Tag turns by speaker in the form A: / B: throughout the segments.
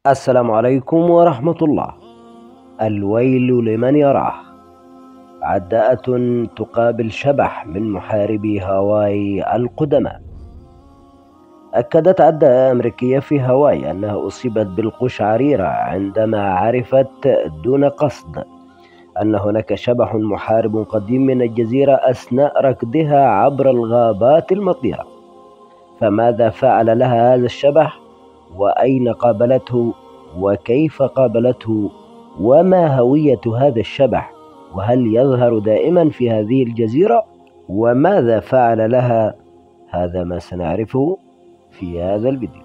A: السلام عليكم ورحمة الله. الويل لمن يراه. عداءة تقابل شبح من محاربي هاواي القدماء. أكدت عداءة أمريكية في هاواي أنها أصيبت بالقشعريرة عندما عرفت دون قصد أن هناك شبح محارب قديم من الجزيرة أثناء ركضها عبر الغابات المطيرة. فماذا فعل لها هذا الشبح؟ وأين قابلته؟ وكيف قابلته؟ وما هوية هذا الشبح؟ وهل يظهر دائما في هذه الجزيرة؟ وماذا فعل لها؟ هذا ما سنعرفه في هذا الفيديو.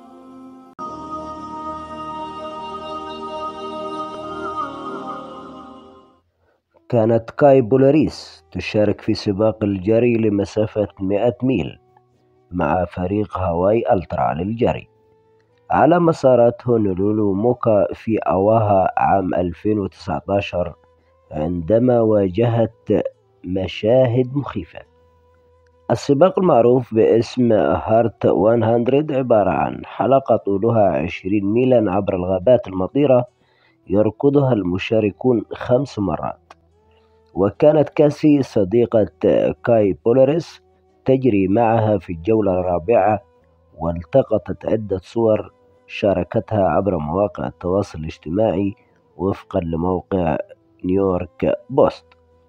A: كانت كاي بولاريس تشارك في سباق الجري لمسافة 100 ميل مع فريق هاواي ألترا للجري على مسارات هونولولو موكا في أواها عام 2019 عندما واجهت مشاهد مخيفة. السباق المعروف باسم هارت 100 عبارة عن حلقة طولها 20 ميلا عبر الغابات المطيرة يركضها المشاركون 5 مرات. وكانت كاسي صديقة كاي بولاريس تجري معها في الجولة الرابعة، والتقطت عدة صور شاركتها عبر مواقع التواصل الاجتماعي وفقا لموقع نيويورك بوست.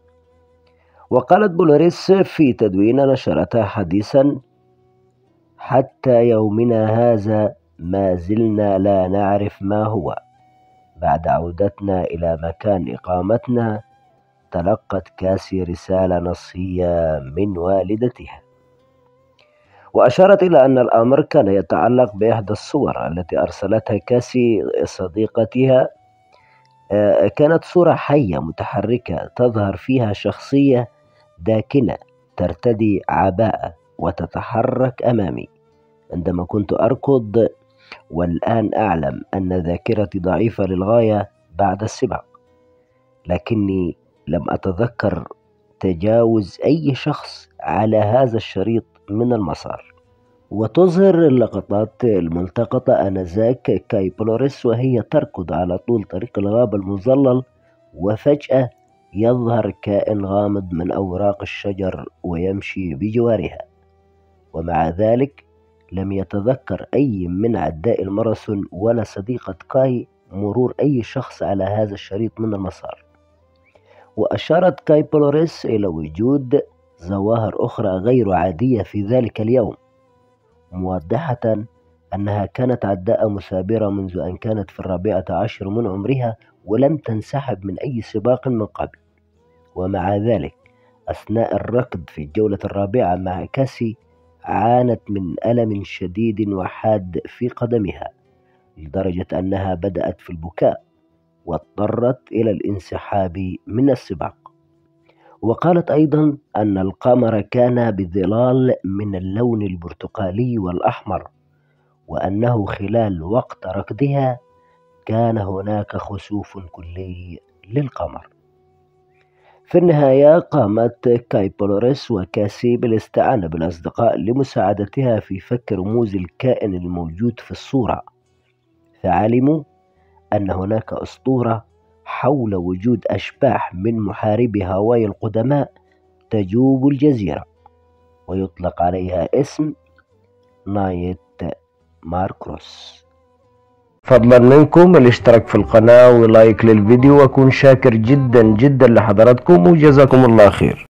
A: وقالت بولاريس في تدوين نشرتها حديثا: حتى يومنا هذا ما زلنا لا نعرف ما هو. بعد عودتنا إلى مكان إقامتنا تلقت كاسي رسالة نصية من والدتها، وأشارت إلى أن الأمر كان يتعلق بإحدى الصور التي أرسلتها كاسي صديقتها. كانت صورة حية متحركة تظهر فيها شخصية داكنة ترتدي عباءة وتتحرك أمامي عندما كنت أركض، والآن أعلم أن ذاكرتي ضعيفة للغاية بعد السباق، لكني لم أتذكر تجاوز أي شخص على هذا الشريط من المسار. وتظهر اللقطات الملتقطة آنذاك كاي بولاريس وهي تركض على طول طريق الغابة المظلل، وفجأة يظهر كائن غامض من أوراق الشجر ويمشي بجوارها. ومع ذلك لم يتذكر أي من عداء الماراثون ولا صديقة كاي مرور أي شخص على هذا الشريط من المسار. وأشارت كاي بولاريس إلى وجود ظواهر أخرى غير عادية في ذلك اليوم، موضحة أنها كانت عداءة مثابرة منذ أن كانت في 14 من عمرها ولم تنسحب من أي سباق من قبل. ومع ذلك أثناء الركض في الجولة الرابعة مع كاسي عانت من ألم شديد وحاد في قدمها لدرجة أنها بدأت في البكاء واضطرت إلى الانسحاب من السباق. وقالت أيضا أن القمر كان بظلال من اللون البرتقالي والأحمر، وأنه خلال وقت ركضها كان هناك خسوف كلي للقمر. في النهاية قامت كاي بولاريس وكاسي بالاستعانة بالأصدقاء لمساعدتها في فك رموز الكائن الموجود في الصورة، فعلموا أن هناك أسطورة حول وجود أشباح من محاربي هاواي القدماء تجوب الجزيرة، ويطلق عليها اسم نايت ماركروس. فضلا منكم الاشتراك في القناة ولايك للفيديو، وأكون شاكر جدا جدا لحضراتكم، وجزاكم الله خير.